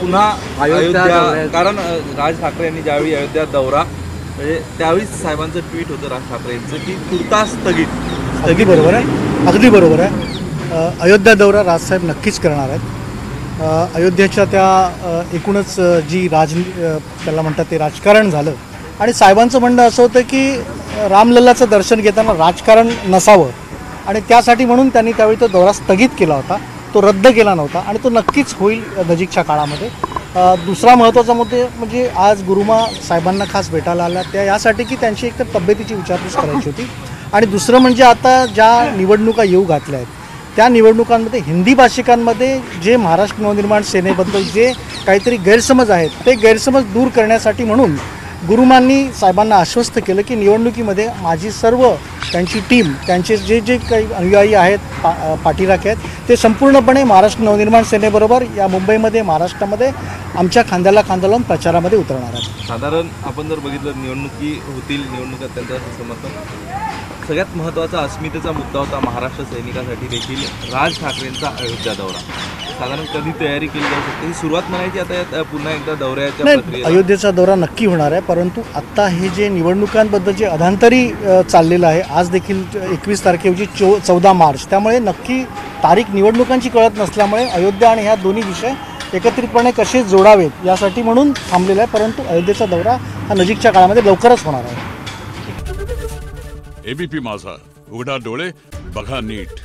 पुन्हा अयोध्या दौऱ्यात. कारण राज ठाकरे यांनी ज्यावेळी अयोध्या दौरा म्हणजे त्यावेळी साहेबांचं ट्विट होतं राज ठाकरे यांचं की तुर्तास स्थगित. अगदी बरोबर आहे, अगदी बरोबर आहे. अयोध्या दौरा राजसाहेब नक्कीच करणार आहेत. अयोध्येच्या त्या एकूणच जी त्याला म्हणतात ते राजकारण झालं आणि साहेबांचं म्हणणं असं होतं की रामलल्लाचं दर्शन घेताना राजकारण नसावं आणि त्यासाठी म्हणून त्यांनी त्यावेळी तो दौरा स्थगित केला होता, तो रद्द केला नव्हता आणि तो नक्कीच होईल नजीकच्या काळामध्ये. दुसरा महत्त्वाचा मुद्दा म्हणजे आज गुरुमा साहेबांना खास भेटायला आला त्या यासाठी की त्यांची एकतर तब्येतीची विचारपूस करायची होती आणि दुसरं म्हणजे आता ज्या निवडणुका येऊ घातल्या आहेत त्या निवडणुकांमध्ये हिंदी भाषिकांमध्ये जे महाराष्ट्र नवनिर्माण सेनेबद्दल जे काहीतरी गैरसमज आहेत ते गैरसमज दूर करण्यासाठी म्हणून गुरुमांनी साहेबांना आश्वस्त केलं की निवडणुकीमध्ये माझी सर्व त्यांची टीम त्यांचे जे जे काही अनुयायी आहेत पाठीराखे आहेत ते संपूर्णपणे महाराष्ट्र नवनिर्माण सेनेबरोबर या मुंबईमध्ये महाराष्ट्रामध्ये आमच्या खांद्याला खांदा लावून प्रचारामध्ये उतरणार आहेत. साधारण आपण जर बघितलं निवडणुकी होतील, निवडणुकात त्यांचं समर्थन सगळ्यात महत्त्वाचा अस्मितेचा मुद्दा होता महाराष्ट्र सैनिकासाठी देखील राज ठाकरेंचा अयोध्या दौरा. साधारण कधी तयारी केली जाऊ शकते, ही सुरुवात म्हणायची आता पुन्हा एकदा दौऱ्याच्या प्रक्रियेत? अयोध्येचा दौरा नक्की होणार आहे, परंतु आत्ता हे जे निवडणुकांबद्दल जे अधांतरी चाललेलं आहे, आज देखील 21 तारखेऐवजी 14 मार्च, त्यामुळे नक्की तारीख निवडणुकांची कळत नसल्यामुळे अयोध्या आणि ह्या दोन्ही विषय एकत्रितपणे कसे जोडावेत यासाठी म्हणून थांबलेला आहे. परंतु अयोध्येचा दौरा हा नजीकच्या काळामध्ये लवकरच होणार आहे. एबीपी माझा, उघडा डोळे बघा नीट.